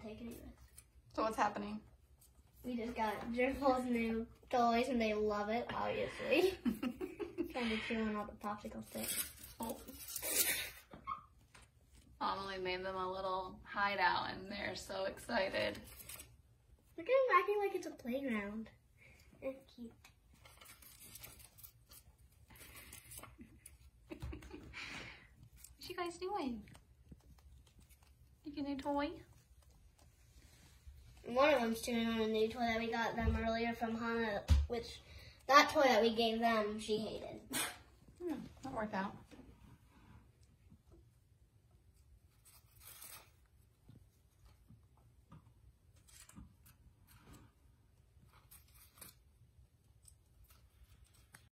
take any risks. So what's happening? We just got Gerbils new toys and they love it, obviously. Trying to chew on all the popsicle sticks. Oh. Amelie made them a little hideout and they're so excited. Look at them acting like it's a playground. It's cute. What you guys doing? You get a new toy? One of them's chewing on a new toy that we got them earlier from Hannah, which that toy that we gave them, she hated. That worked out.